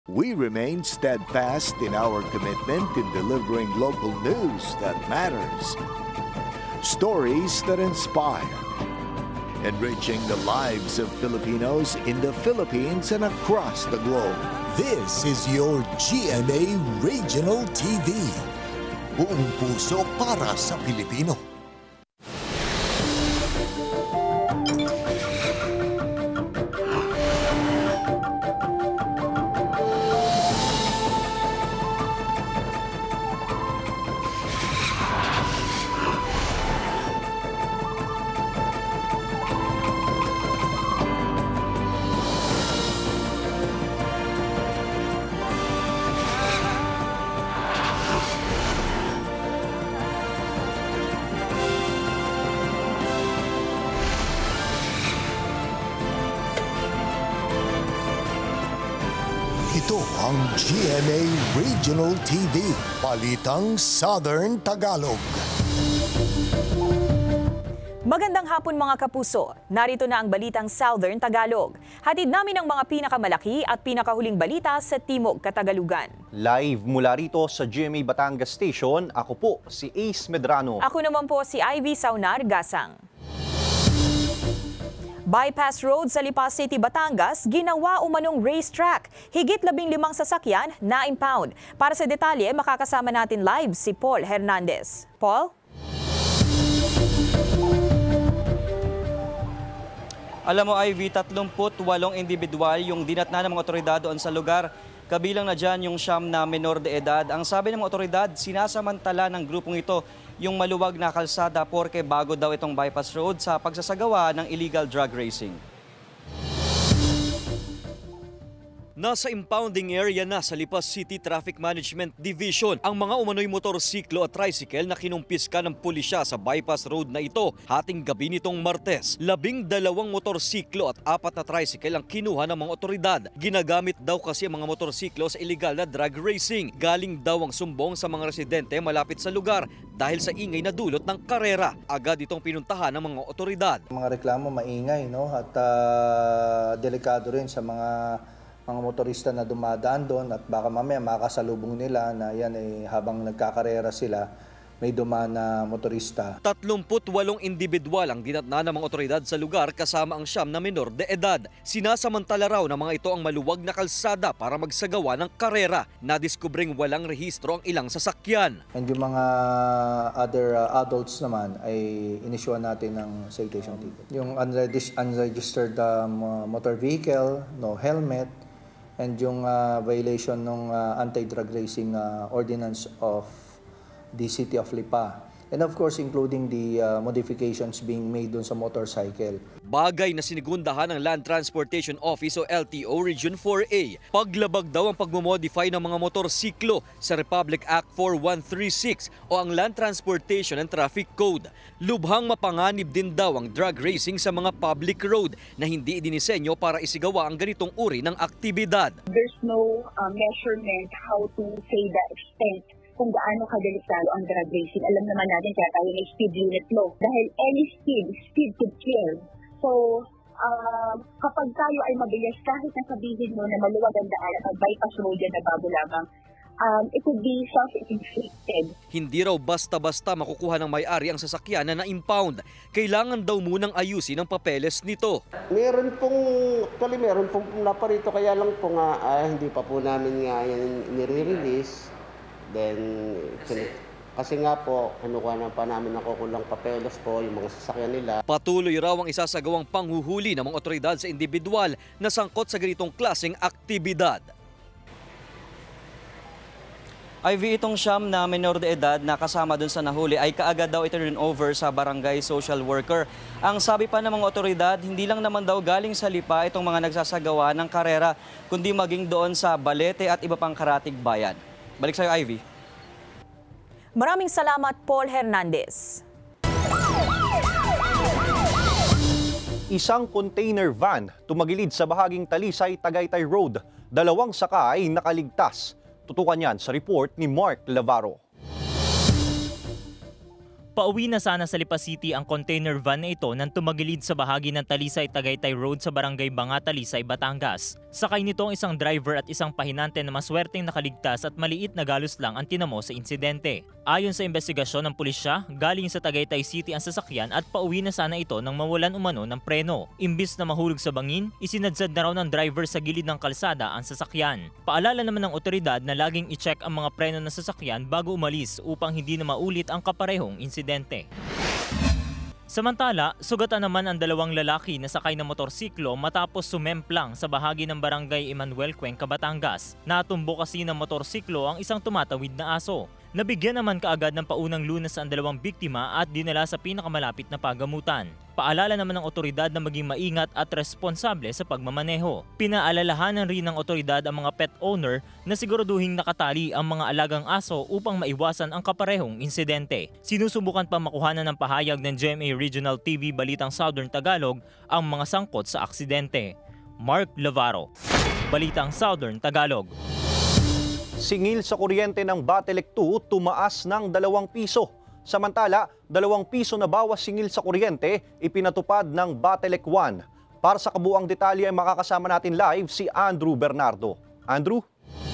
We remain steadfast in our commitment in delivering local news that matters. Stories that inspire. Enriching the lives of Filipinos in the Philippines and across the globe. This is your GMA Regional TV. Buong puso para sa Pilipino. Ito ang GMA Regional TV, Balitang Southern Tagalog. Magandang hapon mga kapuso. Narito na ang Balitang Southern Tagalog. Hatid namin ang mga pinakamalaki at pinakahuling balita sa Timog Katagalugan. Live mula rito sa GMA Batangas Station, ako po si Ace Medrano. Ako naman po si Ivy Saunar-Gasang. Bypass road sa Lipa City, Batangas, ginawa umanong racetrack. Higit 15 sasakyan na impound. Para sa detalye, makakasama natin live si Paul Hernandez. Paul? Alam mo, Ivy, 38 individual yung dinatna ng mga otoridad doon sa lugar. Kabilang na dyan yung siyam na menor de edad. Ang sabi ng mga otoridad, sinasamantala ng grupong ito yung maluwag na kalsada porke bago daw itong bypass road sa pagsasagawa ng illegal drug racing. Nasa impounding area na sa Lipa City Traffic Management Division ang mga umano'y motorsiklo at tricycle na kinumpiska ng pulisya sa bypass road na ito hating gabi nitong Martes. 12 motorsiklo at 4 na tricycle ang kinuha ng mga otoridad. Ginagamit daw kasi ang mga motorsiklo sa illegal na drug racing. Galing daw ang sumbong sa mga residente malapit sa lugar dahil sa ingay na dulot ng karera. Agad itong pinuntahan ng mga otoridad. Mga reklamo maingay, no? At delikado rin sa mga motorista na dumadaan doon at baka mamaya makasalubong nila na yan habang nagkakarera sila may dumaan na motorista. 38 individual ang dinatna ng mga otoridad sa lugar kasama ang siyam na menor de edad. Sinasamantala raw ng mga ito ang maluwag na kalsada para magsagawa ng karera. Nadiskubring walang rehistro ang ilang sasakyan. And yung mga other adults naman ay inisyuhan natin ng citation ticket. Yung unregistered motor vehicle, no helmet, and yung violation ng anti-drug racing ordinance of the City of Lipa. And of course, including the modifications being made dun sa motorcycle. Bagay na sinigundahan ng Land Transportation Office o LTO Region 4A. Paglabag daw ang pagmomodify ng mga motorsiklo sa Republic Act 4136 o ang Land Transportation and Traffic Code. Lubhang mapanganib din daw ang drug racing sa mga public road na hindi idinisenyo para isigawa ang ganitong uri ng aktibidad. There's no measurement how to say the extent kung gaano kadelikado ang drug racing. Alam naman natin kaya tayo may speed limit law. Dahil any speed could kill. So, kapag tayo ay mabilis, kahit nasabihin mo na maluwag ang daan at bypass road yan na bago lamang, it would be self-inflicted. Hindi raw basta-basta makukuha ng may-ari ang sasakyan na na-impound. Kailangan daw munang ayusin ang papeles nito. Meron pong naparito kaya lang po nga hindi pa po namin nga yan nire-release. Then, kasi nga po, kinukuha na pa namin ng kukulang papeles po, yung mga sasakyan nila. Patuloy raw ang isasagawang panghuhuli ng mga otoridad sa individual na sangkot sa ganitong klaseng aktibidad. Ivy, itong siyam na menor de edad na kasama dun sa nahuli ay kaagad daw i-turn over sa barangay social worker. Ang sabi pa ng mga otoridad, hindi lang naman daw galing sa Lipa itong mga nagsasagawa ng karera, kundi maging doon sa Balete at iba pang karatig bayan. Balik sa'yo, Ivy. Maraming salamat, Paul Hernandez. Isang container van tumagilid sa bahaging Talisay, Tagaytay Road. 2 sakay nakaligtas. Tutukan yan sa report ni Mark Lavaro. Pauwi na sana sa Lipa City ang container van na ito nang tumagilid sa bahagi ng Talisay-Tagaytay Road sa Barangay Banga, Talisay, Batangas. Sakay nito ang isang driver at isang pahinante na maswerteng nakaligtas at maliit na galos lang ang tinamo sa insidente. Ayon sa investigasyon ng pulisya, galing sa Tagaytay City ang sasakyan at pauwi na sana ito nang mawalan umano ng preno. Imbis na mahulog sa bangin, isinadzad na raw ng driver sa gilid ng kalsada ang sasakyan. Paalala naman ng otoridad na laging i-check ang mga preno ng sasakyan bago umalis upang hindi na maulit ang kaparehong insidente. Samantala, sugatan naman ang dalawang lalaki na sakay ng motorsiklo matapos sumemplang sa bahagi ng barangay Emmanuel, Cuenca, Batangas. Natumbo kasi ng motorsiklo ang isang tumatawid na aso. Nabigyan naman kaagad ng paunang lunas ang dalawang biktima at dinala sa pinakamalapit na pagamutan. Paalala naman ng otoridad na maging maingat at responsable sa pagmamaneho. Pinaalalahanan rin ng otoridad ang mga pet owner na siguraduhing nakatali ang mga alagang aso upang maiwasan ang kaparehong insidente. Sinusubukan pa makuhanan ng pahayag ng GMA Regional TV Balitang Southern Tagalog ang mga sangkot sa aksidente. Mark Lavaro, Balitang Southern Tagalog. Singil sa kuryente ng Batelec 2 tumaas ng 2 piso. Samantala, 2 piso na bawas singil sa kuryente ipinatupad ng Batelec 1. Para sa kabuang detalye ay makakasama natin live si Andrew Bernardo. Andrew?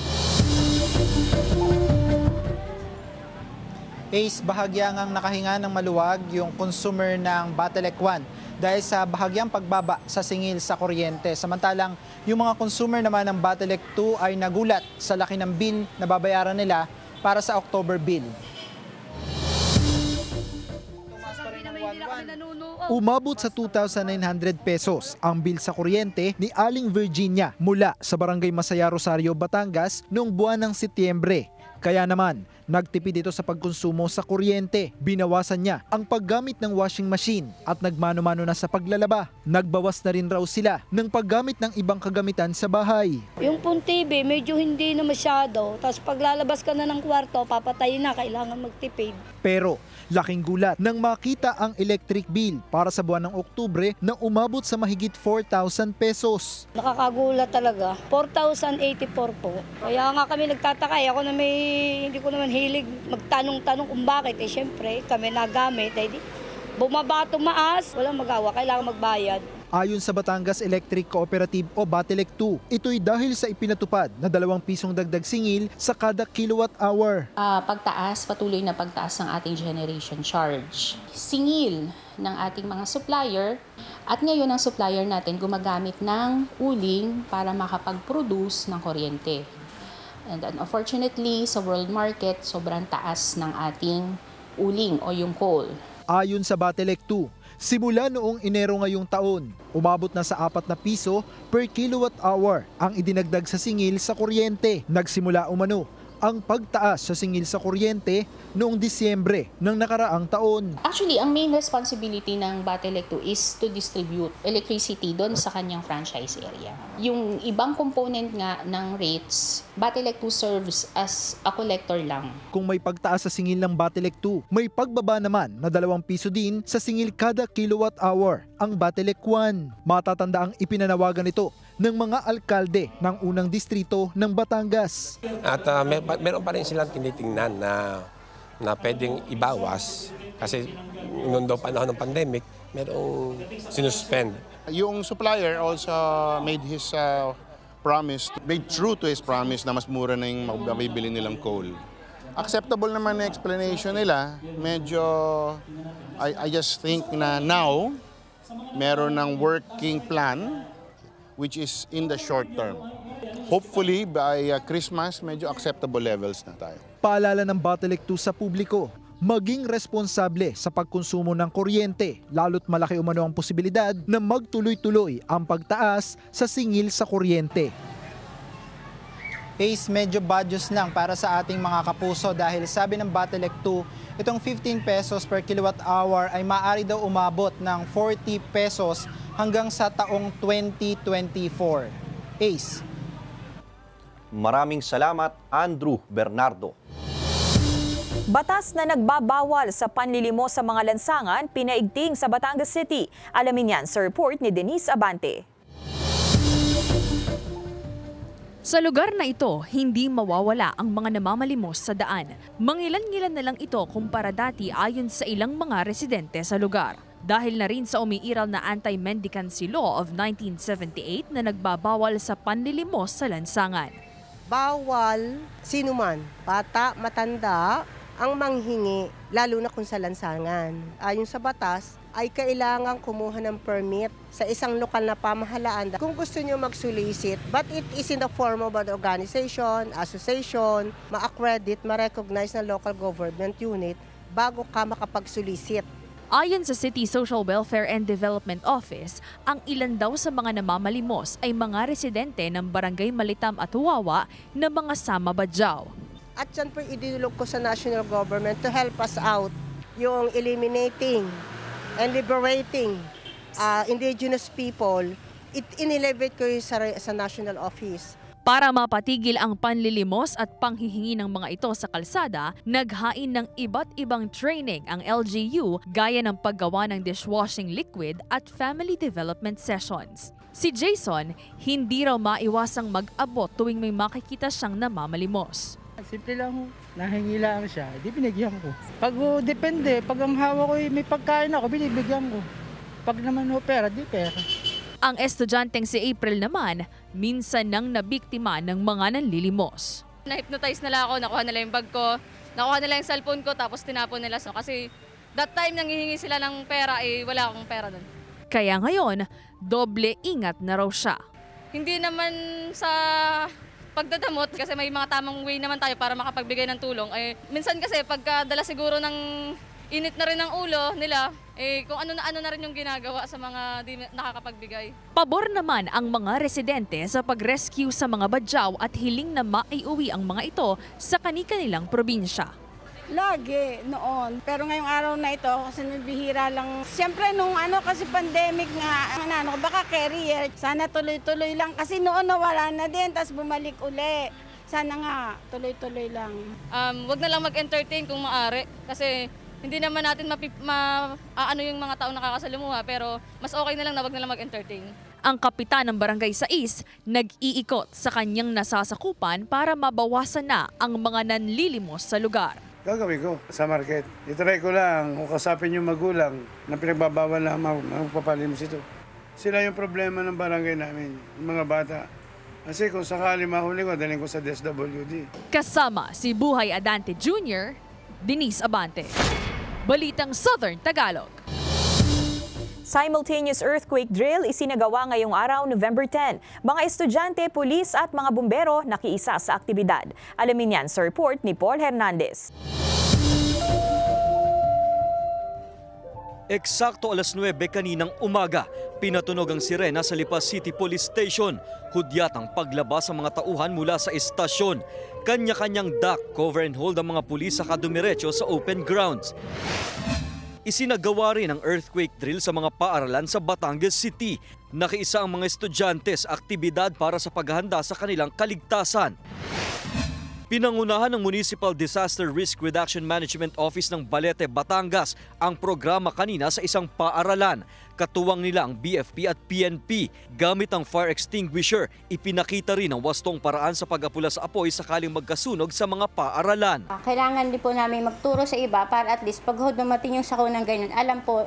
Ace, bahagyangang nakahinga ng maluwag yung consumer ng Batelec 1 dahil sa bahagyang pagbaba sa singil sa kuryente. Samantalang yung mga consumer naman ng Batelec 2 ay nagulat sa laki ng bill na babayaran nila para sa October bill. Umabot sa 2,900 pesos ang bill sa kuryente ni Aling Virginia mula sa Barangay Masaya, Rosario, Batangas noong buwan ng Setyembre. Kaya naman, nagtipid ito sa pagkonsumo sa kuryente. Binawasan niya ang paggamit ng washing machine at nagmano-mano na sa paglalaba. Nagbawas na rin raw sila ng paggamit ng ibang kagamitan sa bahay. Yung pong TV, medyo hindi na masyado. Tapos paglalabas ka na ng kwarto, papatayin na, kailangan magtipid. Pero laking gulat nang makita ang electric bill para sa buwan ng Oktubre na umabot sa mahigit 4,000 pesos. Nakakagulat talaga. 4,084 po. Kaya nga kami nagtataka. Ako na hindi ko naman hilig magtanong-tanong kung bakit. Eh syempre, kami nagamit. Eh, bumaba tumaas, walang magawa. Kailangan magbayad. Ayon sa Batangas Electric Cooperative o Batelec 2, ito'y dahil sa ipinatupad na 2 pisong dagdag singil sa kada kilowatt hour. Patuloy na pagtaas ng ating generation charge. Singil ng ating mga supplier at ngayon ang supplier natin gumagamit ng uling para makapag-produce ng kuryente. And unfortunately, sa world market, sobrang taas ng ating uling o yung coal. Ayon sa Batelec 2, simula noong Enero ngayong taon, umabot na sa 4 na piso per kilowatt hour ang idinagdag sa singil sa kuryente. Nagsimula umano ang pagtaas sa singil sa kuryente noong Disyembre ng nakaraang taon. Actually, ang main responsibility ng Batelec 2 is to distribute electricity doon sa kanyang franchise area. Yung ibang component nga ng rates, Batelec 2 serves as a collector lang. Kung may pagtaas sa singil ng Batelec 2, may pagbaba naman na 2 piso din sa singil kada kilowatt hour ang Batelec 1. Matatanda ang ipinanawagan nito ng mga alkalde ng unang distrito ng Batangas. At meron pa rin silang tinitingnan na pwedeng ibawas kasi noong daw panahon ng pandemic, merong sinuspend. Yung supplier also made his made true to his promise na mas mura na yung mabibili nilang coal. Acceptable naman na explanation nila. Medyo, I just think na now, meron ng working plan which is in the short term. Hopefully, by Christmas, medyo acceptable levels na tayo. Paalala ng Batelec 2 sa publiko, maging responsable sa pagkonsumo ng kuryente, lalo't malaki umano ang posibilidad na magtuloy-tuloy ang pagtaas sa singil sa kuryente. Ace, medyo badyos lang para sa ating mga kapuso dahil sabi ng Batelec 2, itong 15 pesos per kilowatt hour ay maaari daw umabot ng 40 pesos hanggang sa taong 2024. Ace. Maraming salamat, Andrew Bernardo. Batas na nagbabawal sa panlilimo sa mga lansangan pinaigting sa Batangas City. Alamin yan sa report ni Denise Abante. Sa lugar na ito, hindi mawawala ang mga namamalimos sa daan. Mangilan-ngilan na lang ito kumpara dati ayon sa ilang mga residente sa lugar. Dahil na rin sa umiiral na Anti-Mendicancy Law of 1978 na nagbabawal sa panlilimos sa lansangan. Bawal sinuman, bata, matanda, ang manghingi, lalo na kung sa lansangan. Ayon sa batas, ay kailangan kumuha ng permit sa isang lokal na pamahalaan. Kung gusto nyo mag-solicit, but it is in the form of an organization, association, ma-accredit, ma-recognize na local government unit bago ka makapag-solicit. Ayon sa City Social Welfare and Development Office, ang ilan daw sa mga namamalimos ay mga residente ng Barangay Balitang at Huwawa na mga Sama Badjao. At yan po idinulog ko sa national government to help us out yung eliminating and liberating indigenous people. Inelevate ko yung sa national office. Para mapatigil ang panlilimos at panghihingi ng mga ito sa kalsada, naghain ng iba't ibang training ang LGU gaya ng paggawa ng dishwashing liquid at family development sessions. Si Jason, hindi raw maiwasang mag-abot tuwing may makikita siyang namamalimos. Simple lang ho, nahingi lang siya, di binigyan ko. Pag depende, pag ang hawa ko may pagkain ako, binibigyan ko. Pag naman ho pera, di pera. Ang estudyanteng si April naman, minsan nang nabiktima ng mga nanlilimos. Na-hypnotize nila ako, nakuha nila yung bag ko, nakuha nila yung cellphone ko, tapos tinapon nila. So, kasi that time nanghihingi sila ng pera, wala akong pera doon. Kaya ngayon, doble ingat na raw siya. Hindi naman sa pagdadamot, kasi may mga tamang way naman tayo para makapagbigay ng tulong. Minsan kasi pagkadala siguro ng init na rin ang ulo nila, kung ano na rin yung ginagawa sa mga di nakakapagbigay. Pabor naman ang mga residente sa pag-rescue sa mga badyaw at hiling na maiuwi ang mga ito sa kani-kanilang probinsya. Lagi noon, pero ngayong araw na ito kasi bihira lang. Siyempre nung kasi pandemic nga, baka carrier, sana tuloy-tuloy lang kasi noon nawala na din, tapos bumalik uli. Sana nga tuloy-tuloy lang. Wag na lang mag-entertain kung maaari kasi hindi naman natin ano yung mga taong nakakasalimuha, pero mas okay na lang na wag na lang mag-entertain. Ang kapitan ng Barangay 6 nag-iikot sa kanyang nasasakupan para mabawasan na ang mga nanlilimos sa lugar. Gagawin ko sa market. Itry ko lang kung kasapin yung magulang na pinagbabawal na magpapalimos ito. Sila yung problema ng barangay namin, yung mga bata. Kasi kung sakali mahuli ko, daling ko sa DSWD. Kasama si Buhay Adante Jr., Denise Abante. Balitang Southern Tagalog. Simultaneous earthquake drill isinagawa ngayong araw, November 10. Mga estudyante, pulis at mga bumbero nakiisa sa aktibidad. Alamin yan sa report ni Paul Hernandez. Eksakto alas 9 kaninang umaga, pinatunog ang sirena sa Lipas City Police Station. Hudyat ang paglabas ng mga tauhan mula sa estasyon. Kanya-kanyang duck, cover and hold ang mga pulis sa kadumiretso sa open grounds. Isinagawa rin ang earthquake drill sa mga paaralan sa Batangas City. Nakiisa ang mga estudyante sa aktibidad para sa paghahanda sa kanilang kaligtasan. Pinangunahan ng Municipal Disaster Risk Reduction Management Office ng Balete, Batangas ang programa kanina sa isang paaralan. Katuwang nila ang BFP at PNP. Gamit ang fire extinguisher, ipinakita rin ang wastong paraan sa pag-apula sa apoy sakaling magkasunog sa mga paaralan. Kailangan din po namin magturo sa iba para at least pag dumating yung sakunang ganyan, alam po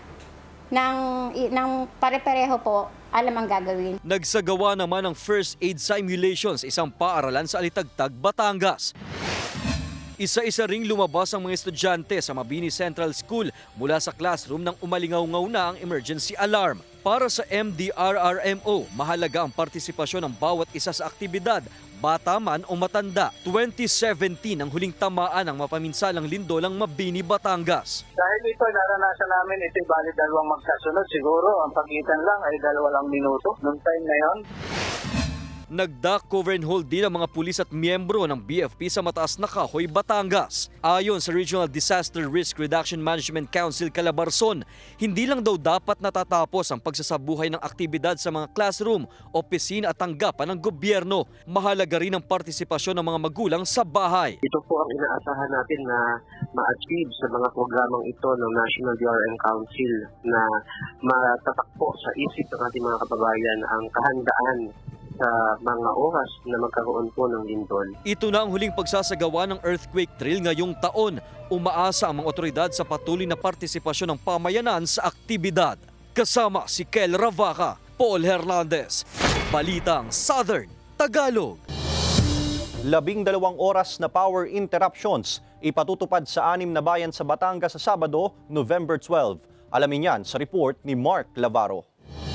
ng pare-pareho po, alam ang gagawin. Nagsagawa naman ng first aid simulations isang paaralan sa Alitagtag, Batangas. Isa-isa ring lumabas ang mga estudyante sa Mabini Central School mula sa classroom nang umalingaw-ngaw na ang emergency alarm. Para sa MDRRMO, mahalaga ang partisipasyon ng bawat isa sa aktibidad, bata man o matanda. 2017 ang huling tamaan ng mapaminsalang lindolang Mabini, Batangas. Dahil ito naranasan namin, ito bali dalawang magkasunod. Siguro ang pagitan lang ay 2 minuto noong time na yon. Nag-duck, cover and hold din ang mga pulis at miyembro ng BFP sa Mataas na Kahoy, Batangas. Ayon sa Regional Disaster Risk Reduction Management Council Calabarzon, hindi lang daw dapat natatapos ang pagsasabuhay ng aktibidad sa mga classroom, opisina at tanggapan ng gobyerno. Mahalaga rin ang partisipasyon ng mga magulang sa bahay. Ito po ang inaasahan natin na ma-achieve sa mga programang ito ng National DRM Council na matatakpo sa isip ng ating mga kababayan ang kahandaan sa mga oras na magkaroon po ng lindol. Ito na ang huling pagsasagawa ng earthquake drill ngayong taon. Umaasa ang mga otoridad sa patuloy na partisipasyon ng pamayanan sa aktibidad. Kasama si Kel Ravaca, Paul Hernandez, Balitang Southern Tagalog. 12 oras na power interruptions ipatutupad sa 6 na bayan sa Batangas sa Sabado, November 12. Alamin yan sa report ni Mark Lavaro.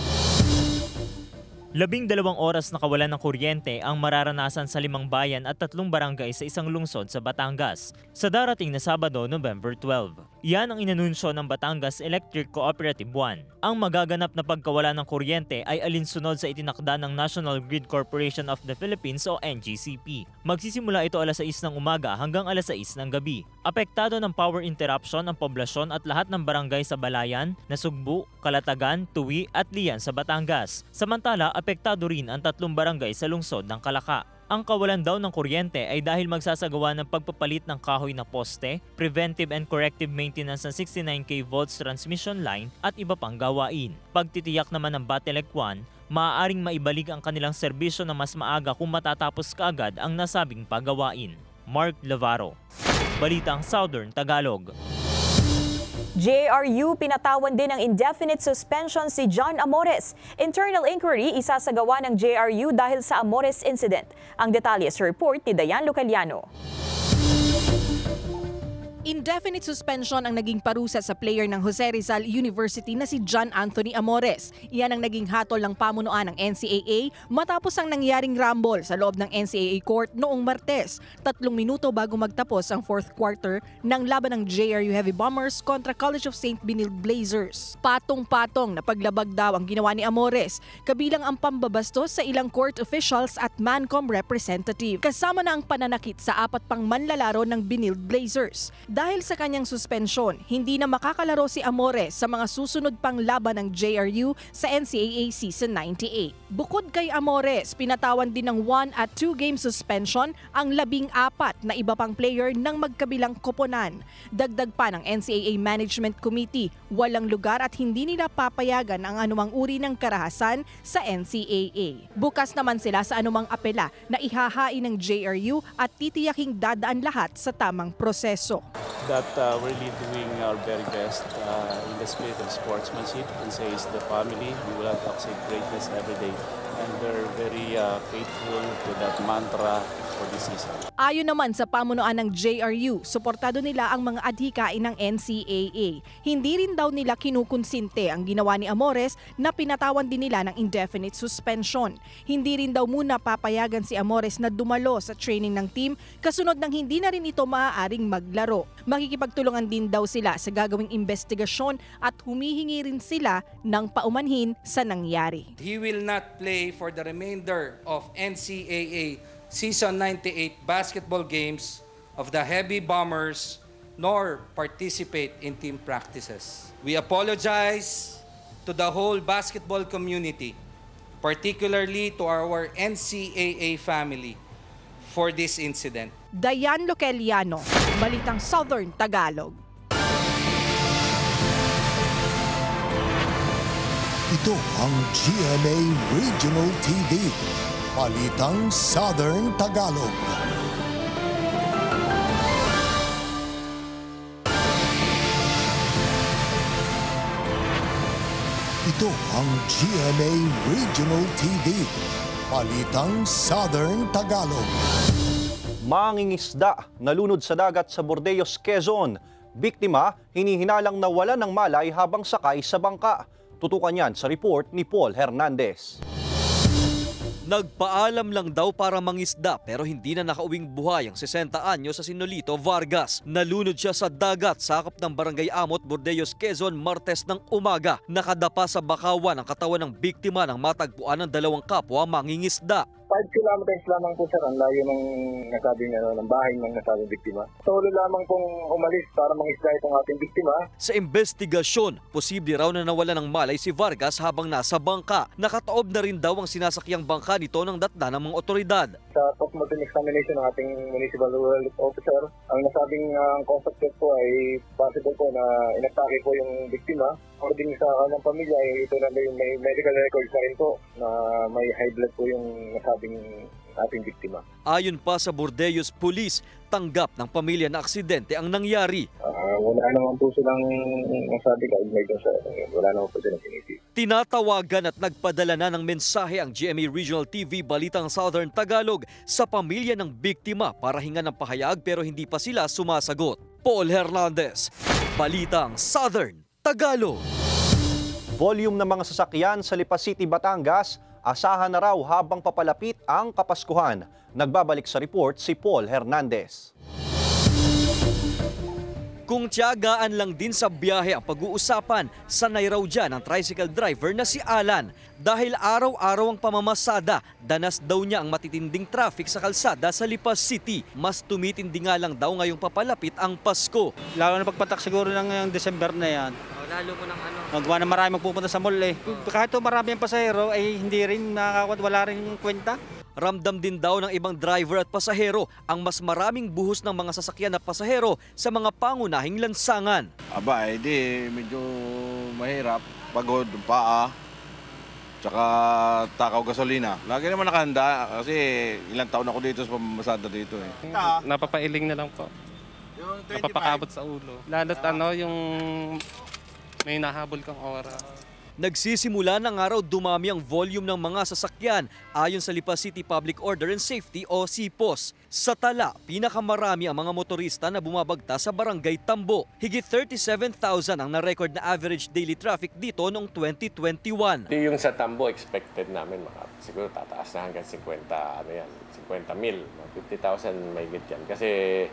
12 oras na kawalan ng kuryente ang mararanasan sa 5 bayan at 3 barangay sa isang lungsod sa Batangas sa darating na Sabado, November 12. Yan ang inanunsyo ng Batangas Electric Cooperative 1. Ang magaganap na pagkawala ng kuryente ay alinsunod sa itinakda ng National Grid Corporation of the Philippines o NGCP. Magsisimula ito alas 6 ng umaga hanggang alas 6 ng gabi. Apektado ng power interruption ang poblasyon at lahat ng barangay sa Balayan, Nasugbu, Kalatagan, Tuwi at Lian sa Batangas. Samantala, apektado rin ang 3 barangay sa lungsod ng Kalaka. Ang kawalan daw ng kuryente ay dahil magsasagawa ng pagpapalit ng kahoy na poste, preventive and corrective maintenance ng 69 kV transmission line at iba pang gawain. Pagtitiyak naman ng Batelec 1, maaaring maibalik ang kanilang serbisyo na mas maaga kung matatapos kaagad ang nasabing paggawain. Mark Lavaro, Balitang Southern Tagalog. JRU pinatawan din ng indefinite suspension si John Amores. Internal inquiry isasagawa ng JRU dahil sa Amores incident. Ang detalye sa report ni Dayan Lucaliano. Indefinite suspension ang naging parusa sa player ng Jose Rizal University na si John Anthony Amores. Iyan ang naging hatol ng pamunuan ng NCAA matapos ang nangyaring rumble sa loob ng NCAA court noong Martes, 3 minuto bago magtapos ang 4th quarter ng laban ng JRU Heavy Bombers kontra College of St. Benilde Blazers. Patong-patong na paglabag daw ang ginawa ni Amores, kabilang ang pambabastos sa ilang court officials at Mancom representative. Kasama na ang pananakit sa 4 pang manlalaro ng Benilde Blazers. Dahil sa kanyang suspensyon, hindi na makakalaro si Amores sa mga susunod pang laban ng JRU sa NCAA Season 98. Bukod kay Amores, pinatawan din ng 1 at 2 game suspension ang 14 na iba pang player ng magkabilang koponan. Dagdag pa ng NCAA Management Committee, walang lugar at hindi nila papayagan ang anumang uri ng karahasan sa NCAA. Bukas naman sila sa anumang apela na ihahain ng JRU at titiyaking dadaan lahat sa tamang proseso. That we're really doing our very best in the spirit of sportsmanship and says the family, we will have to greatness every day. And we're very faithful to that mantra for this season. Ayon naman sa pamunuan ng JRU, suportado nila ang mga adhikain ng NCAA. Hindi rin daw nila kinukonsinte ang ginawa ni Amores na pinatawan din nila ng indefinite suspension. Hindi rin daw muna papayagan si Amores na dumalo sa training ng team kasunod ng hindi na rin ito maaaring maglaro. Makikipagtulungan din daw sila sa gagawing investigasyon at humihingi rin sila ng paumanhin sa nangyari. He will not play for the remainder of NCAA Season 98 basketball games of the Heavy Bombers nor participate in team practices. We apologize to the whole basketball community, particularly to our NCAA family, for this incident. Dayan Lucaliano, Balitang Southern Tagalog. Ito ang GMA Regional TV, Balitang Southern Tagalog. Ito ang GMA Regional TV, Balitang Southern Tagalog. Mangingisda nalunod sa dagat sa Bordeos, Quezon. Biktima, hinihinalang nawala ng malay habang sakay sa bangka. Tutukan yan sa report ni Paul Hernandez. Nagpaalam lang daw para mangisda pero hindi na nakauwing buhay ang 60 anyo sa Sinolito, Vargas. Nalunod siya sa dagat sakop ng Barangay Amot, Bordeos, Quezon, Martes ng umaga. Nakadapa sa bakawan ang katawan ng biktima nang matagpuan ng 2 kapwa mangingisda. 5 kilometers lamang po sir, ang layo ng nasabing ng bahay ng nasabing biktima. Solo lamang pong umalis para mangisda itong ating biktima. Sa investigasyon, posible raw na nawala ng malay si Vargas habang nasa bangka. Nakataob na rin daw ang sinasakyang bangka nito ng datna ng mga otoridad. Sa post-mortem examination ng ating municipal rural officer, ang nasabing contact po ay possible po na inatake po yung biktima According sa kanilang pamilya, ito na may medical records na rin po na may high blood po yung nasabing ating biktima. Ayon pa sa Bordeaux Police, tanggap ng pamilya na aksidente ang nangyari. Wala naman po silang nasabi kaugnay doon sa wala naman po silang sinisi. Tinatawagan at nagpadala na ng mensahe ang GMA Regional TV Balitang Southern Tagalog sa pamilya ng biktima para hingan ng pahayag pero hindi pa sila sumasagot. Paul Hernandez, Balitang Southern Tagalog. Volume ng mga sasakyan sa Lipa City, Batangas, asahan na raw habang papalapit ang Kapaskuhan. Nagbabalik sa report si Paul Hernandez. Kung tiyagaan lang din sa biyahe ang pag-uusapan, sanay raw dyan ang tricycle driver na si Alan. Dahil araw-araw ang pamamasada, danas daw niya ang matitinding traffic sa kalsada sa Lipa City. Mas tumitindi nga lang daw ngayong papalapit ang Pasko. Lalo na pagpatak siguro ng December na yan. Lalo mo ng ano? Magawa na marami magpupunta sa mall eh. Kahit marami ang pasahero ay hindi rin wala rin kwenta. Ramdam din daw ng ibang driver at pasahero ang mas maraming buhos ng mga sasakyan na pasahero sa mga pangunahing lansangan. Aba, di medyo mahirap. Pagod, paa, tsaka takaw gasolina. Lagi naman nakahanda kasi ilang taon ako dito sa pamamasada dito eh. Napapailing na lang po. Napapakabot sa ulo. Lalo't yung may nahabol kang oras. Nagsisimula na nga raw dumami ang volume ng mga sasakyan ayon sa Lipa City Public Order and Safety o CPOS. Sa tala, pinakamarami ang mga motorista na bumabagta sa Barangay Tambo. Higit 37,000 ang na-record na average daily traffic dito noong 2021. Yung sa Tambo, expected namin siguro tataas na hanggang 50 mil, 50,000 may higit yan. Kasi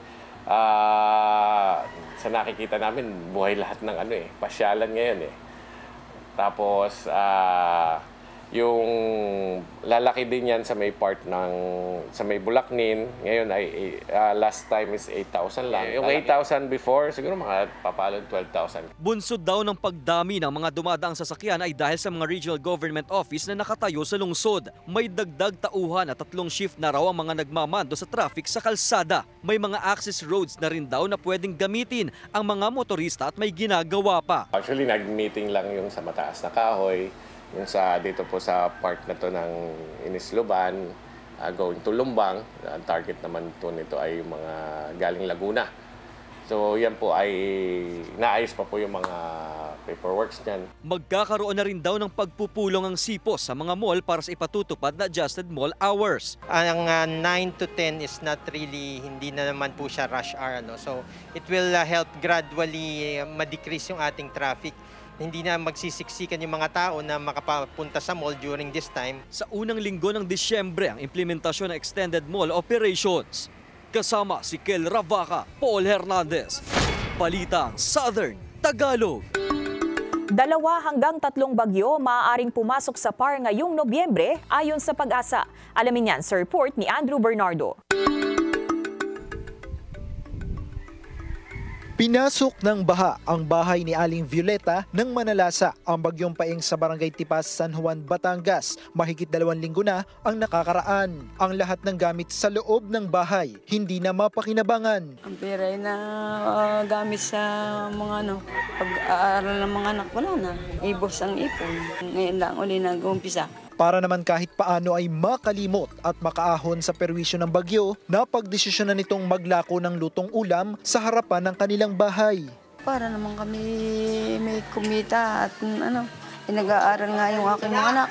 sa nakikita namin, buhay lahat ng pasyalan ngayon eh. Tapos, yung lalaki din yan sa may part sa may Bulacnin. Ngayon ay last time is 8,000 lang. Yung 8,000 before, siguro papalon 12,000. Bunsod daw ng pagdami ng mga dumadaang sasakyan ay dahil sa mga regional government office na nakatayo sa lungsod. May dagdag tauhan at 3 shift na raw ang mga nagmamando sa traffic sa kalsada. May mga access roads na rin daw na pwedeng gamitin ang mga motorista at may ginagawa pa. Actually, nag-meeting lang yung sa mataas na kahoy. Yung dito po sa part na to ng Inisluban, going to Lumbang. Ang target naman po nito ay yung mga galing Laguna. So yan po ay naayos pa po yung mga paperworks niyan. Magkakaroon na rin daw ng pagpupulong ang CPOS sa mga mall para sa ipatutupad na adjusted mall hours. Ang 9 to 10 is not really, hindi na naman po siya rush hour. So it will help gradually ma-decrease yung ating traffic. Hindi na magsisiksikan yung mga tao na makapapunta sa mall during this time. Sa unang linggo ng Disyembre ang implementasyon ng extended mall operations. Kasama si Kel Ravaca, Paul Hernandez, Balitang Southern Tagalog. 2 hanggang 3 bagyo maaaring pumasok sa PAR ngayong Nobyembre ayon sa Pag-asa. Alamin yan sa report ni Andrew Bernardo. Pinasok ng baha ang bahay ni Aling Violeta nang manalasa ang bagyong Paeng sa Barangay Tipas, San Juan, Batangas. Mahigit 2 linggo na ang nakakaraan. Ang lahat ng gamit sa loob ng bahay hindi na mapakinabangan. Ang pera na gamit sa mga pag-aaral ng mga anak, wala na. Ibos ang ipon. Ngayon lang uli nag-uumpisa. Para naman kahit paano ay makalimot at makaahon sa perwisyo ng bagyo, napagdesisyon na nitong maglako ng lutong ulam sa harapan ng kanilang bahay. Para naman kami may kumita at nag-aaral nga yung aking mga anak.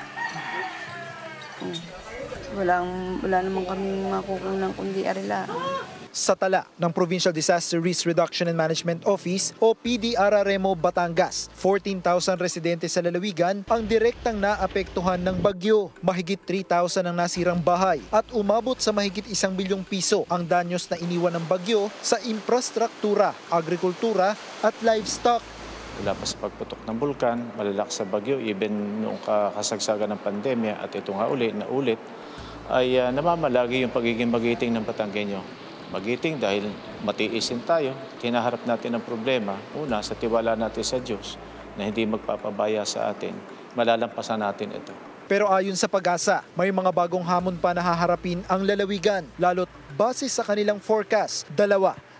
Wala naman kami makukunan kundi arila. Sa tala ng Provincial Disaster Risk Reduction and Management Office o PDRRMO Batangas, 14,000 residente sa lalawigan ang direktang naapektuhan ng bagyo. Mahigit 3,000 ang nasirang bahay at umabot sa mahigit 1 bilyong piso ang danyos na iniwan ng bagyo sa infrastruktura, agrikultura at livestock. Wala pa sa pagputok ng bulkan, malalakas sa bagyo, even noong kasagsagan ng pandemya at ito nga ulit ay namamalagi yung pagiging magiting ng Batanggenyo. Magiting dahil matiisin tayo, kinaharap natin ang problema. Una, sa tiwala natin sa Diyos na hindi magpapabaya sa atin, malalampasan natin ito. Pero ayon sa Pag-asa, may mga bagong hamon pa na haharapin ang lalawigan, lalo't base sa kanilang forecast, 2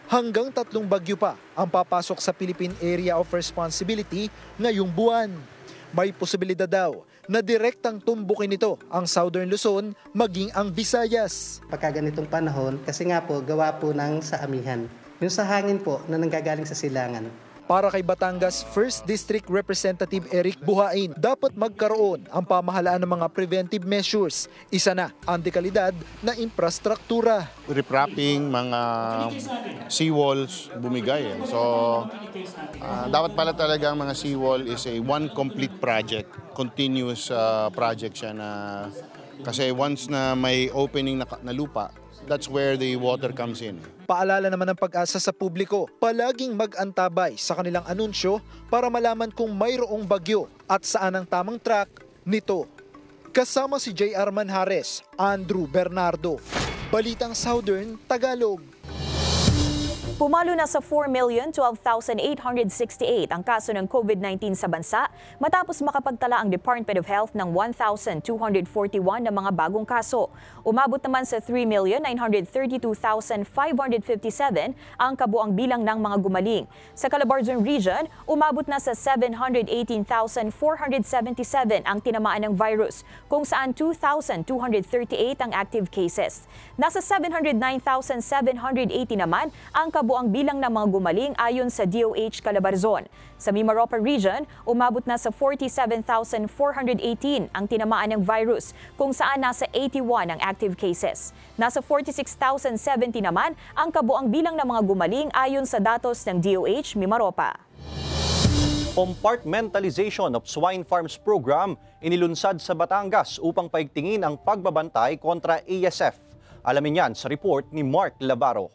Hanggang 3 bagyo pa ang papasok sa Philippine Area of Responsibility ngayong buwan. May posibilidad daw na direktang tumbukin nito ang Southern Luzon maging ang Visayas. Pagka ganitong panahon, kasi nga po gawa po ng sa amihan. Yung sa hangin po na nanggagaling sa silangan. Para kay Batangas 1st District Representative Eric Buhain, dapat magkaroon ang pamahalaan ng mga preventive measures. Isa na ang dekalidad na infrastruktura. Repropping, mga seawalls, bumigay. So, dapat pala talaga ang mga seawall is a one complete project, continuous project siya na kasi once na may opening na lupa, that's where the water comes in. Paalala naman ng Pag-asa sa publiko, palaging mag-antabay sa kanilang anunsyo para malaman kung mayroong bagyo at saan ang tamang track nito. Kasama si J.R. Manhares, Andrew Bernardo, Balitang Southern Tagalog. Pumalo na sa 4,012,868 ang kaso ng COVID-19 sa bansa matapos makapagtala ang Department of Health ng 1,241 na mga bagong kaso. Umabot naman sa 3,932,557 ang kabuang bilang ng mga gumaling. Sa Calabarzon Region, umabot na sa 718,477 ang tinamaan ng virus, kung saan 2,238 ang active cases. Nasa 709,780 naman ang kabuang bilang ng mga gumaling ayon sa DOH Calabarzon. Sa Mimaropa Region, umabot na sa 47,418 ang tinamaan ng virus, kung saan nasa 81 ang active cases. Nasa 46,070 naman ang kabuang bilang ng mga gumaling ayon sa datos ng DOH Mimaropa. Compartmentalization of Swine Farms Program inilunsad sa Batangas upang paigtingin ang pagbabantay kontra ASF. Alamin yan sa report ni Mark Lavaro.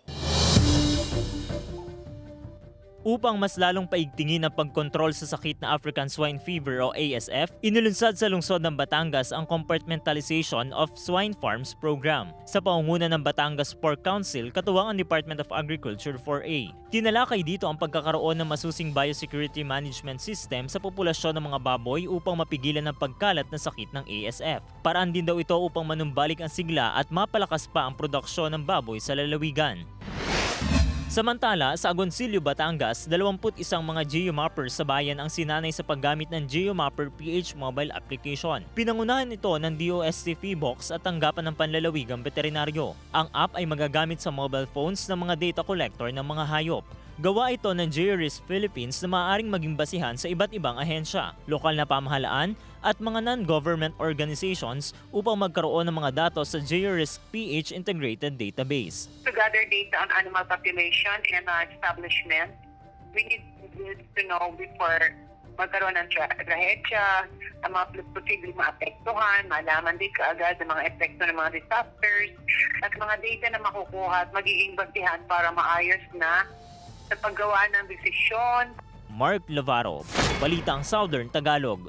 Upang mas lalong paigtingin ang pagkontrol sa sakit na African Swine Fever o ASF, inilunsad sa lungsod ng Batangas ang Compartmentalization of Swine Farms Program. Sa pangunguna ng Batangas Pork Council, katuwang ang Department of Agriculture 4A. Tinalakay dito ang pagkakaroon ng masusing biosecurity management system sa populasyon ng mga baboy upang mapigilan ang pagkalat ng sakit ng ASF. Paraan din daw ito upang manumbalik ang sigla at mapalakas pa ang produksyon ng baboy sa lalawigan. Samantala, sa Agoncillo, Batangas, 21 mga geomappers sa bayan ang sinanay sa paggamit ng Geomapper PH mobile application. Pinangunahan ito ng DOST Box at tanggapan ng panlalawigang veterinaryo. Ang app ay magagamit sa mobile phones ng mga data collector ng mga hayop. Gawa ito ng GeoRisk Philippines na maaaring maging basihan sa iba't ibang ahensya, lokal na pamahalaan at mga non-government organizations upang magkaroon ng mga datos sa GeoRisk PH Integrated Database. To gather data on animal population and establishment, we need to know before magkaroon ng trahedya, ang mga posibleng maapektuhan, malaman din kaagad ang mga epekto ng mga disasters, at mga data na makukuha at magiging basihan para maayos na sa paggawa ng desisyon. Mark Lavaro, Balitang Southern Tagalog.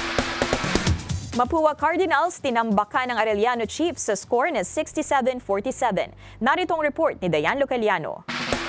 Mapua Cardinals tinambakan ng Arellano Chiefs sa score na 67-47. Narito ang report ni Dayan Localiano.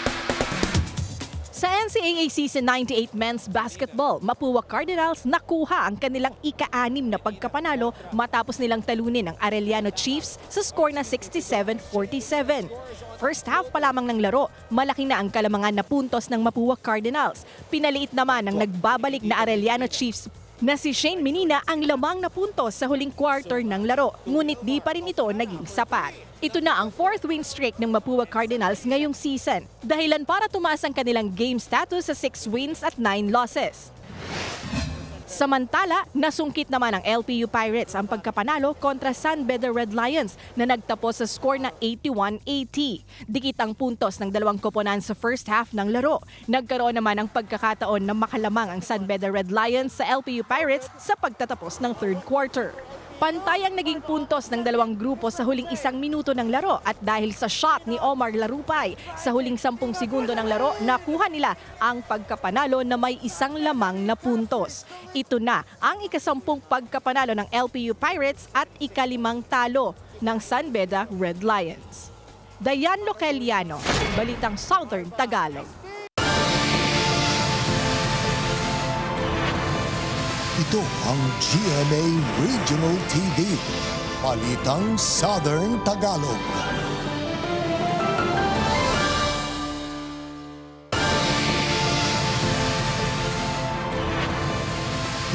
Sa NCAA Season 98 Men's Basketball, Mapua Cardinals nakuha ang kanilang ika-6 na pagkapanalo matapos nilang talunin ang Arellano Chiefs sa score na 67-47. First half pa lamang ng laro, malaki na ang kalamangan na puntos ng Mapua Cardinals. Pinaliit naman ng nagbabalik na Arellano Chiefs na si Shane Menina ang lamang na puntos sa huling quarter ng laro, ngunit di pa rin ito naging sapat. Ito na ang 4th win streak ng Mapua Cardinals ngayong season, dahilan para tumaas ang kanilang game status sa 6 wins at 9 losses. Samantala, nasungkit naman ng LPU Pirates ang pagkapanalo kontra San Beda Red Lions na nagtapos sa score na 81-80. Dikit ang puntos ng dalawang koponan sa first half ng laro. Nagkaroon naman ng pagkakataon na makalamang ang San Beda Red Lions sa LPU Pirates sa pagtatapos ng third quarter. Pantay ang naging puntos ng dalawang grupo sa huling 1 minuto ng laro at dahil sa shot ni Omar Larupay sa huling 10 segundo ng laro, nakuha nila ang pagkapanalo na may 1 lamang na puntos. Ito na ang ika-10 pagkapanalo ng LPU Pirates at ika-5 talo ng San Beda Red Lions. Dayan Localiano, Balitang Southern Tagalog. Ito ang GMA Regional TV, Balitang Southern Tagalog.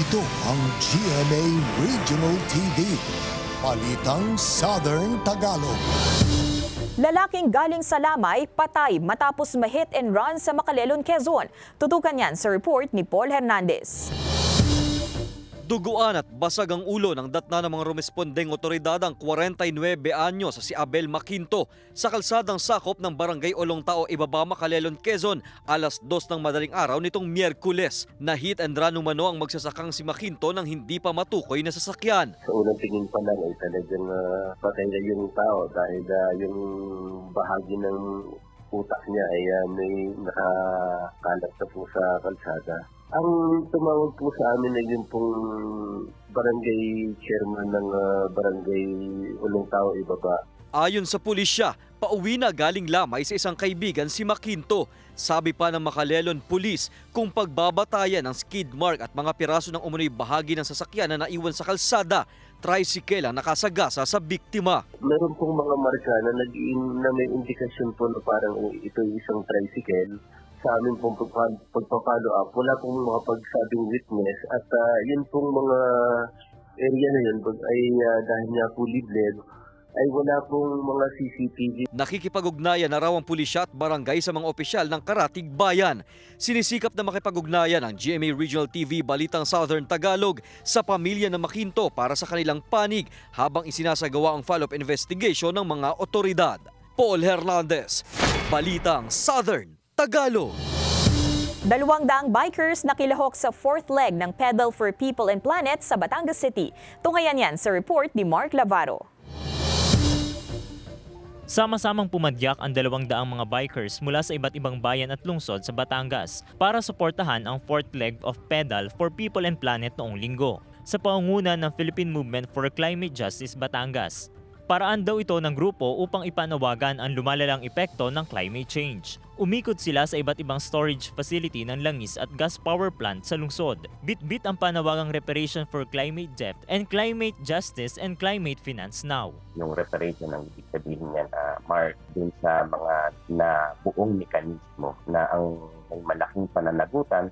Ito ang GMA Regional TV. Balitang Southern Tagalog. Lalaking galing sa Lamay, patay matapos ma-hit and run sa Macalelon, Quezon. Tutukan yan sa report ni Paul Hernandez. Duguan at basag ang ulo ng datna ng mga rumespondeng otoridad ang 49 anyos si Abel Maquinto sa kalsadang sakop ng Barangay Olongtao, Ibaba, Macalelon, Quezon, alas 2 ng madaling araw nitong Miyerkules. Na hit and run umano ang magsasakang si Maquinto nang hindi pa matukoy na sasakyan. Sa unang tingin pa lang ay talagang patay na yung tao dahil yung bahagi ng utak niya ay may nakakalat na po sa kalsada. Ang tumawag po sa amin ay yung pong barangay chairman ng barangay Olongtao, Ibaba. Ayon sa pulisya, pauwi na galing Lamay sa isang kaibigan si Maquinto. Sabi pa ng Macalelon Police, kung pagbabatayan ng skid mark at mga piraso ng umunoy bahagi ng sasakyan na naiwan sa kalsada, tricycle ang nakasagasa sa biktima. Meron pong mga marka na may indikasyon po na parang ito isang tricycle. Sa amin pong pagpapalo up, wala pong mga pagsabing witness at yun pong mga area na yun ay dahil nga po libled, ay wala pong mga CCTV. Nakikipag-ugnayan na raw ang pulisya at barangay sa mga opisyal ng Karatig Bayan. Sinisikap na makipag-ugnayan ang GMA Regional TV Balitang Southern Tagalog sa pamilya ng Maquinto para sa kanilang panig habang isinasagawa ang follow-up investigation ng mga otoridad. Paul Hernandez, Balitang Southern Tagalog. 200 bikers nakilahok sa 4th leg ng Pedal for People and Planet sa Batangas City. Tunghayan yan sa report ni Mark Lavaro. Sama-samang pumadyak ang 200 mga bikers mula sa iba't ibang bayan at lungsod sa Batangas para suportahan ang 4th leg of Pedal for People and Planet noong linggo sa pangunguna ng Philippine Movement for Climate Justice Batangas. Paraan daw ito ng grupo upang ipanawagan ang lumalalang epekto ng climate change. Umikot sila sa iba't ibang storage facility ng langis at gas power plant sa lungsod. Bit-bit ang panawagang reparation for climate debt and climate justice and climate finance now. Yung reparation ang ibig sabihin niya na mark dun sa mga buong mekanismo na ang may malaking pananagutan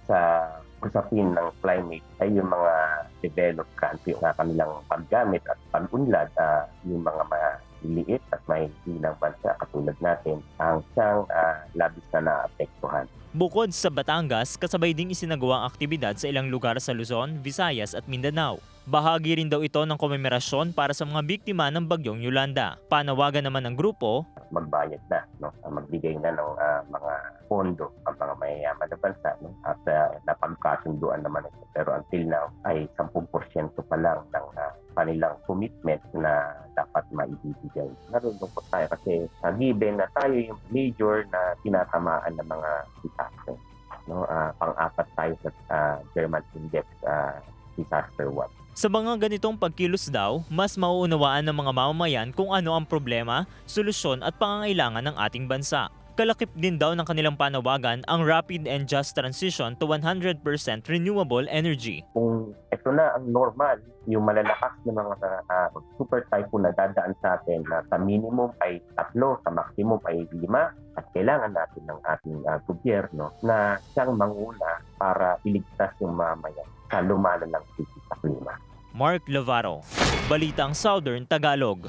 sa usapin ng climate ay yung mga developed country na kanilang paggamit at pag-unlad, yung mga maliliit at may hilang bansa katulad natin ang siyang labis na naapektuhan. Bukod sa Batangas, kasabay ding isinagawa ang aktibidad sa ilang lugar sa Luzon, Visayas at Mindanao. Bahagi rin daw ito ng komemerasyon para sa mga biktima ng bagyong Yolanda. Panawagan naman ng grupo, magbayad na, magbigay na ng mga pondo ang mga mayayaman na bansa, at napagkasunduan naman ito. Pero until now ay 10% pa lang ng kanilang commitment na dapat maibibigay. Narulungkot tayo kasi given na tayo yung major na tinatamaan ng mga disaster. Pang-apat tayo sa German Index disaster watch. Sa mga ganitong pagkilos daw, mas mauunawaan ng mga mamamayan kung ano ang problema, solusyon at pangangailangan ng ating bansa. Kalakip din daw ng kanilang panawagan ang rapid and just transition to 100% renewable energy. Kung ito na ang normal, yung malalakas na mga super typhoon na dadaan sa atin na sa minimum ay 3, sa maximum ay 5, at kailangan natin ng ating gobyerno na siyang manguna para iligtas yung mamamayan sa lumalalang krisis sa klima. Mark Lavaro, Balitang Southern Tagalog.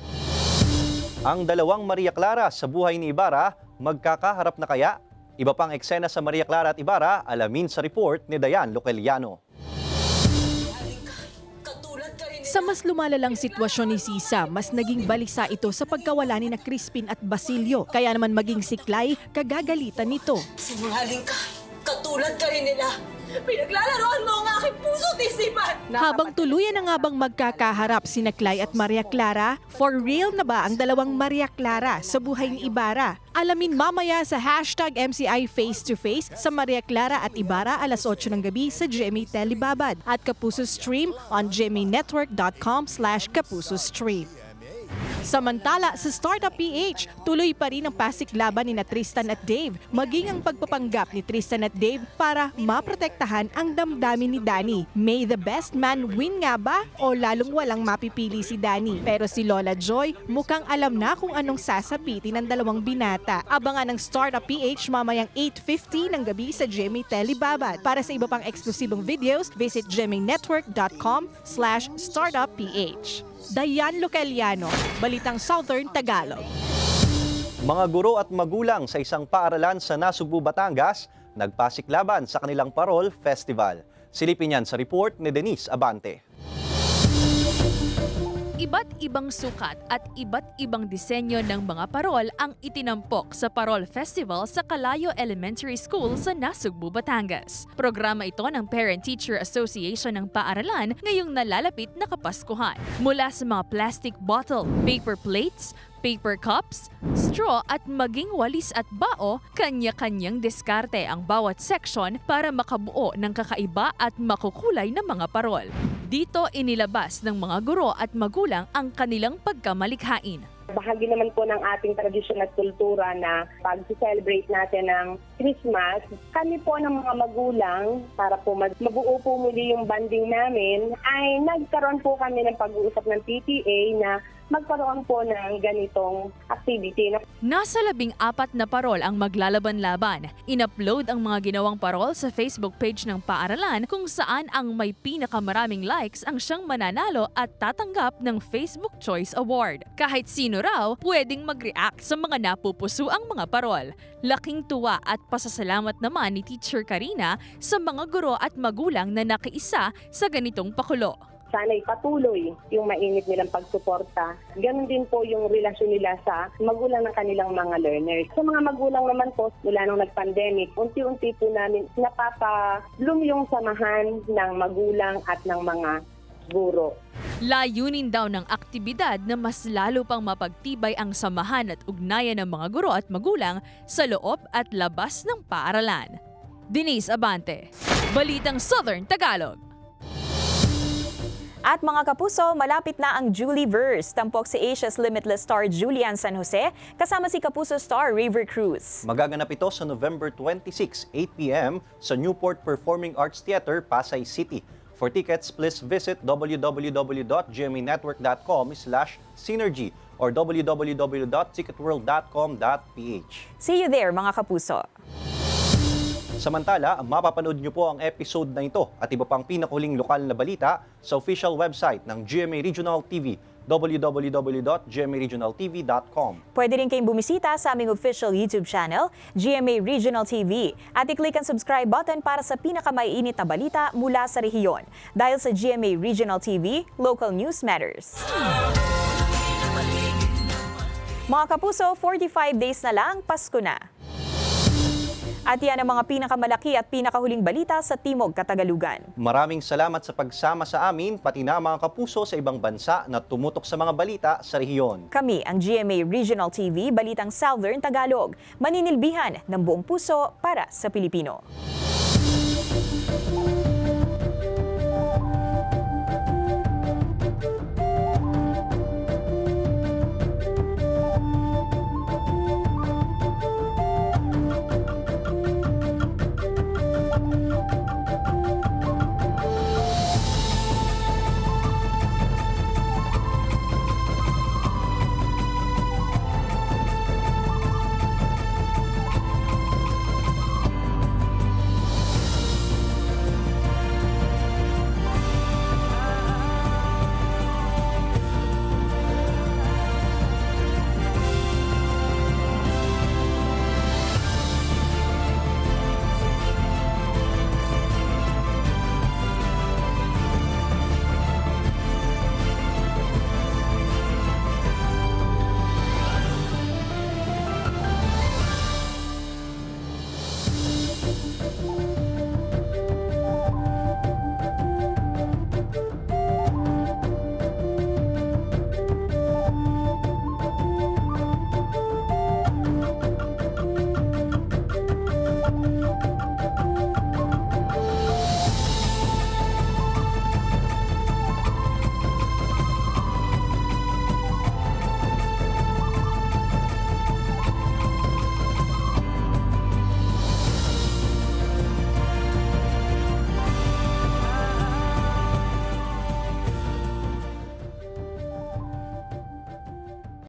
Ang 2 Maria Clara sa buhay ni Ibarra, magkakaharap na kaya? Iba pang eksena sa Maria Clara at Ibarra, alamin sa report ni Dayan Loceliano. Sa mas lumalalang sitwasyon ni Sisa, mas naging balisa ito sa pagkawala ni na Crispin at Basilio. Kaya naman maging siklay, kagagalitan nito. Sinungaling ka, katulad ka rin nila. Pinaglalaroan mo ang aking puso't isipan! Habang tuluyan na nga bang magkakaharap sina Clay at Maria Clara, for real na ba ang 2 Maria Clara sa buhay ni Ibarra? Alamin mamaya sa #MCI Face to Face sa Maria Clara at Ibarra alas 8 ng gabi sa GMA Telebabad at Kapuso Stream on gmanetwork.com/kapusostream. Samantala, sa Startup PH, tuloy pa rin ang pasiklaban ni Tristan at Dave, maging ang pagpapanggap ni Tristan at Dave para maprotektahan ang damdamin ni Danny. May the best man win nga ba o lalong walang mapipili si Danny? Pero si Lola Joy mukhang alam na kung anong sasabitin ng dalawang binata. Abangan ng Startup PH mamayang 8:50 ng gabi sa GMA Telebabad. Para sa iba pang eksklusibong videos, visit gmanetwork.com/startupph. Dayan Luceliano, Balitang Southern Tagalog. Mga guro at magulang sa isang paaralan sa Nasugbu, Batangas, nagpasiklaban sa kanilang Parol Festival. Silipin yan sa report ni Denise Abante. Iba't ibang sukat at iba't ibang disenyo ng mga parol ang itinampok sa Parol Festival sa Calayo Elementary School sa Nasugbu, Batangas. Programa ito ng Parent-Teacher Association ng paaralan ngayong nalalapit na Kapaskuhan. Mula sa mga plastic bottle, paper plates, paper cups, straw at maging walis at bao, kanya-kanyang diskarte ang bawat section para makabuo ng kakaiba at makukulay na mga parol. Dito inilabas ng mga guro at magulang ang kanilang pagkamalikhain. Bahagi naman po ng ating tradisyon at kultura na pag-celebrate natin ng Christmas, kami po ng mga magulang, para po mabuo po muli yung banding namin, ay nagkaroon po kami ng pag-uusap ng PTA na magkaroon po ng ganitong activity. Nasa 14 na parol ang maglalaban-laban. In-upload ang mga ginawang parol sa Facebook page ng paaralan kung saan ang may pinakamaraming likes ang siyang mananalo at tatanggap ng Facebook Choice Award. Kahit sino raw, pwedeng mag-react sa mga napupusuang mga parol. Laking tuwa at pasasalamat naman ni Teacher Karina sa mga guro at magulang na nakiisa sa ganitong pakulo. Sana'y patuloy yung mainit nilang pagsuporta. Ganon din po yung relasyon nila sa magulang ng kanilang mga learners. Sa mga magulang naman po, mula nung nag-pandemic, unti-unti po namin napapa-bloom yung samahan ng magulang at ng mga guro. Layunin daw ng aktibidad na mas lalo pang mapagtibay ang samahan at ugnayan ng mga guro at magulang sa loob at labas ng paaralan. Denise Abante, Balitang Southern Tagalog. At mga kapuso, malapit na ang Julie-verse. Tampok si Asia's Limitless star Julian San Jose kasama si kapuso star River Cruz. Magaganap ito sa November 26, 8 p.m. sa Newport Performing Arts Theater, Pasay City. For tickets, please visit www.gmanetwork.com/synergy or www.ticketworld.com.ph. See you there, mga kapuso. Samantala, mapapanood niyo po ang episode na ito at iba pang pinakuling lokal na balita sa official website ng GMA Regional TV, www.gmaregionaltv.com. Pwede rin kayong bumisita sa aming official YouTube channel, GMA Regional TV, at i-click ang subscribe button para sa pinakamaiinit na balita mula sa rehiyon. Dahil sa GMA Regional TV, local news matters. Mga kapuso, 45 days na lang, Pasko na. At yan ang mga pinakamalaki at pinakahuling balita sa Timog Katagalugan. Maraming salamat sa pagsama sa amin, pati na mga kapuso sa ibang bansa na tumutok sa mga balita sa rehiyon. Kami ang GMA Regional TV, Balitang Southern Tagalog, maninilbihan ng buong puso para sa Pilipino.